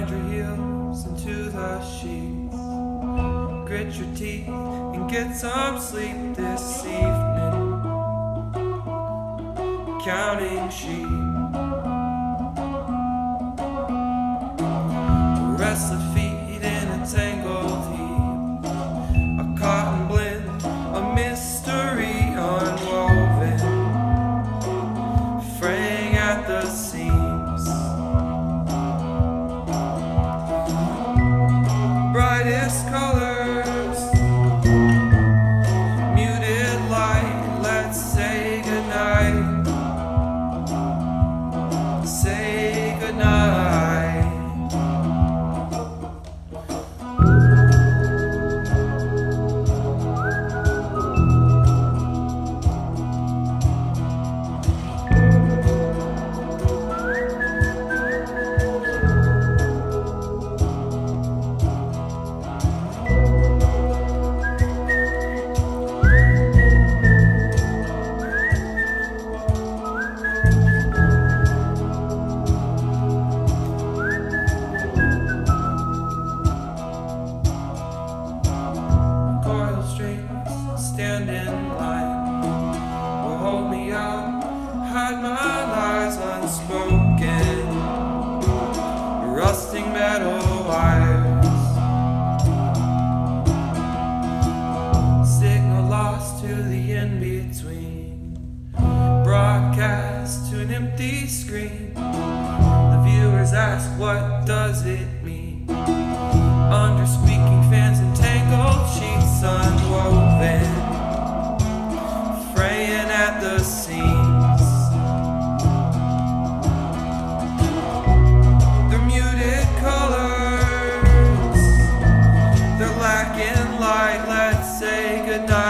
Grind your heels into the sheets, grit your teeth and get some sleep this evening. Counting sheep, restless feet in a tangled heap, a cotton blend, a mystery unwoven, fraying at the seams. Brightest colors, muted light, let's say goodnight. Say goodnight. Stand in line, will hold me out, hide my lies unspoken, rusting metal wires, signal lost to the in-between, broadcast to an empty screen. The viewers ask, what does it mean? Under squeaking fans and tangled sheets unwoven, fraying at the seams. They're muted colors, they're lacking light, let's say goodnight.